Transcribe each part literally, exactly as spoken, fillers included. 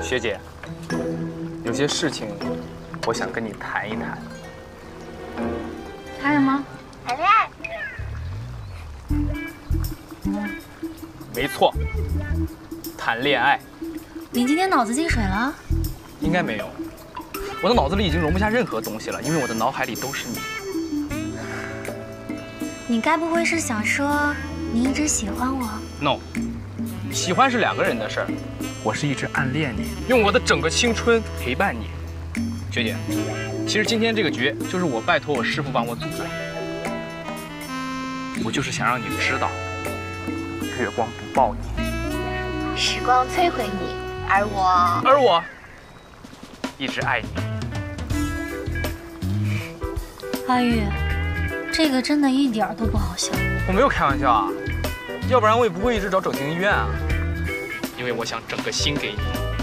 学姐，有些事情我想跟你谈一谈。 谈什么？ 谈恋爱。 没错，谈恋爱。 你今天脑子进水了？ 应该没有，我的脑子里已经容不下任何东西了，因为我的脑海里都是你。 你该不会是想说你一直喜欢我 ？No， 喜欢是两个人的事儿，我是一直暗恋你，用我的整个青春陪伴你。学姐，其实今天这个局就是我拜托我师傅帮我组的，我就是想让你知道，月光不抱你， 时光摧毁你，而我， 而我一直爱你。 阿玉，这个真的一点都不好笑。 我没有开玩笑啊，要不然我也不会一直找整形医院啊。因为我想整个心给你。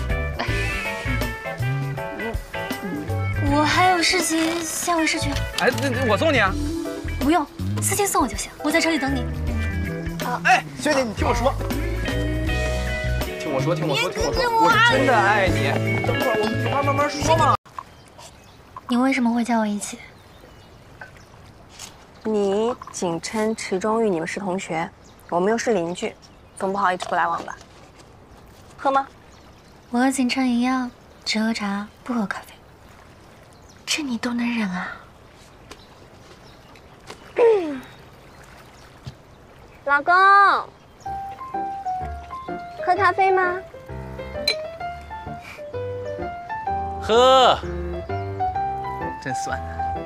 我还有事情先回市区。 哎，那我送你啊。 不用，司机送我就行，我在车里等你。 啊，哎，学姐，你听我说，听我说，听我说，听我说，我是真的爱你。等会儿我们一会儿慢慢说嘛。 你为什么会叫我一起？ 你仅称池中玉，你们是同学，我们又是邻居，总不好一直不来往吧？喝吗？ 我和景琛一样，只喝茶不喝咖啡。这你都能忍啊？ 老公，喝咖啡吗？ 喝，真酸。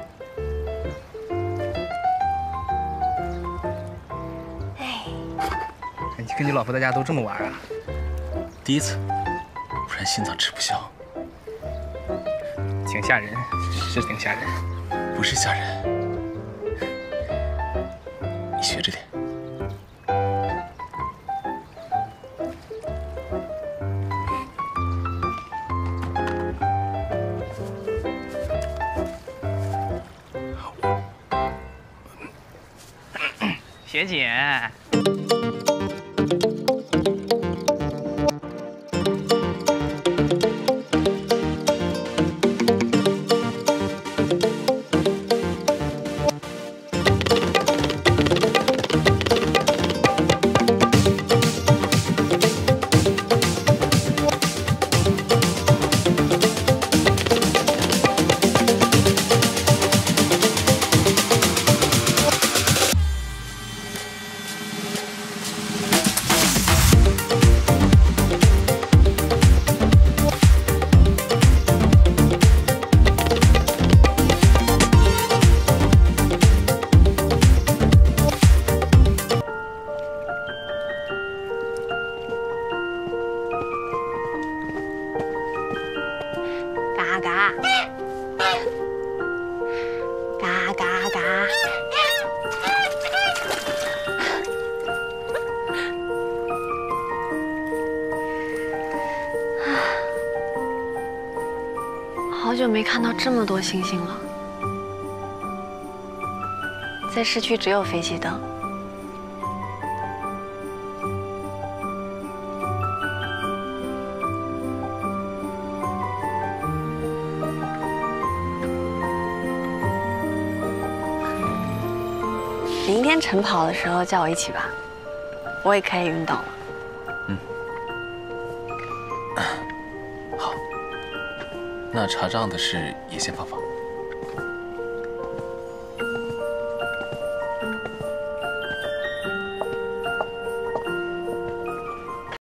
哎， 你跟你老婆在家都这么玩啊？ 第一次，不然心脏吃不消。 挺吓人，是挺吓人。 不是吓人，你学着点。 学姐。 嘎嘎，嘎嘎嘎。 好久没看到这么多星星了，在市区只有飞机灯。明天晨跑的时候叫我一起吧，我也可以晕倒了。 嗯，好，那查账的事也先放放。